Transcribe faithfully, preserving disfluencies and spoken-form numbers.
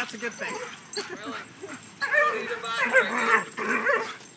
that's a good thing. Really? I don't need a backpack.